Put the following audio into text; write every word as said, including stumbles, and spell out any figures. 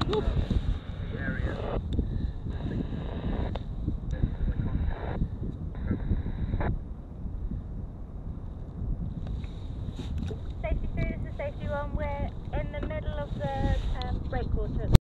Safety three, this is safety one. We're in the middle of the um, breakwater.